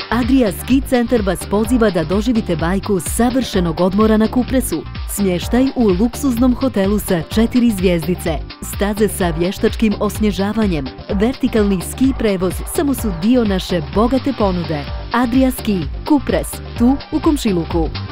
Adria Ski centar vas poziva da doživite bajku savršenog odmora na Kupresu. Smještaj u luksuznom hotelu sa 4 zvjezdice. Staze sa vještačkim osnježavanjem. Vertikalni ski prevoz samo su dio naše bogate ponude. Adria Ski, Kupres, tu u komšiluku.